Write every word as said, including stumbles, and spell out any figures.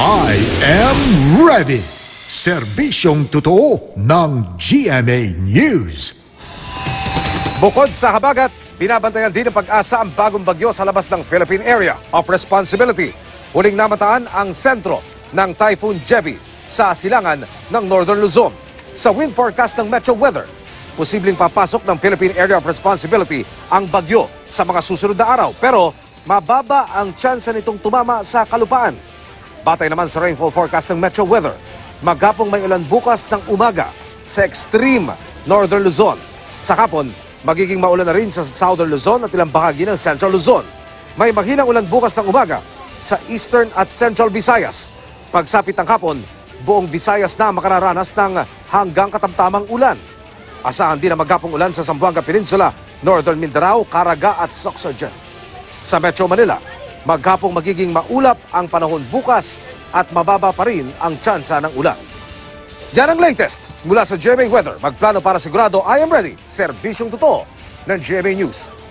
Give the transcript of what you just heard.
I am ready! Serbisyong totoo ng G M A News. Bukod sa habagat, binabantayan din ng pag-asa ang bagong bagyo sa labas ng Philippine Area of Responsibility. Huling namataan ang sentro ng Typhoon Jebi sa silangan ng Northern Luzon. Sa wind forecast ng Metro Weather, posibleng papasok ng Philippine Area of Responsibility ang bagyo sa mga susunod na araw. Pero mababa ang tsansa nitong tumama sa kalupaan. Batay naman sa rainfall forecast ng Metro Weather, maghapong may ulan bukas ng umaga sa extreme Northern Luzon. Sa hapon, magiging maulan na rin sa Southern Luzon at ilang bahagi ng Central Luzon. May mahinang ulan bukas ng umaga sa Eastern at Central Visayas. Pagsapit ng hapon, buong Visayas na makararanas ng hanggang katamtamang ulan. Asahan din ang maghapong ulan sa Zamboanga Peninsula, Northern Mindanao, Caraga at Sorsogon. Sa Metro Manila, maghapong magiging maulap ang panahon bukas at mababa pa rin ang tsansa ng ulan. Yan ang latest mula sa G M A Weather. Magplano para sigurado, I am ready. Serbisyong totoo ng G M A News.